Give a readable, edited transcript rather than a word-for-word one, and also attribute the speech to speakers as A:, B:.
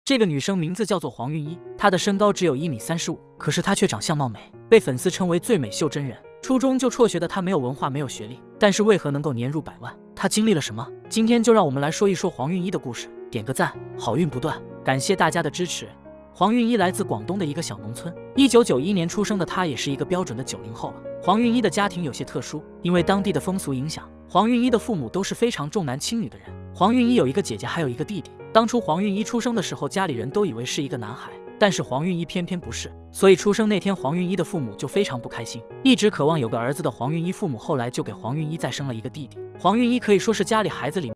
A: 这个女生名字叫做黄韵一，她的身高只有1.35米，可是她却长相貌美，被粉丝称为最美秀真人。初中就辍学的她没有文化，没有学历，但是为何能够年入百万？她经历了什么？今天就让我们来说一说黄韵一的故事。点个赞，好运不断，感谢大家的支持。黄韵一来自广东的一个小农村，1991年出生的她也是一个标准的90后了。黄韵一的家庭有些特殊，因为当地的风俗影响，黄韵一的父母都是非常重男轻女的人。黄韵一有一个姐姐，还有一个弟弟。当初黄韵一出生的时候，家里人都以为是一个男孩，但是黄韵一偏偏不是，所以出生那天黄韵一的父母就非常不开心。一直渴望有个儿子的黄韵一父母后来就给黄韵一再生了一个弟弟。黄韵一可以说是家里孩子里